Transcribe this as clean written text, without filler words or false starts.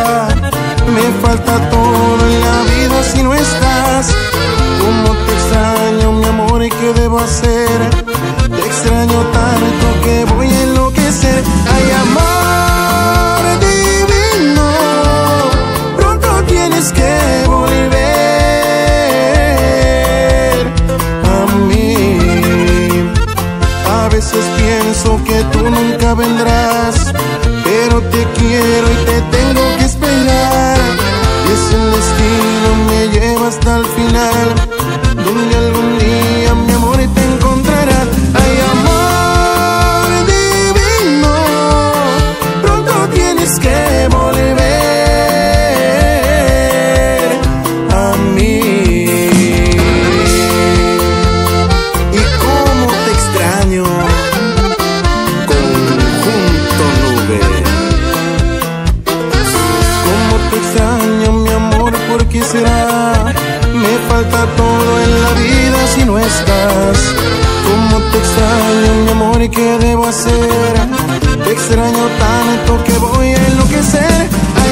será? Me falta todo en la vida si no estás. Cómo te extraño, mi amor, ¿y qué debo hacer? Te extraño tanto que voy a enloquecer. Ay, amor divino, pronto tienes que volver a mí. A veces pienso que tú nunca vendrás, pero te quiero y te tengo que esperar. Y es el destino, me lleva hasta el final, donde algún día mi amor te encontrará. Ay, amor divino, pronto tienes que volver a mí. Y cómo te extraño, Conjunto Nube. Cómo te extraño, mi amor, ¿por qué será? Me falta todo en la vida si no estás. Cómo te extraño, mi amor, ¿y qué debo hacer? Te extraño tanto que voy a enloquecer.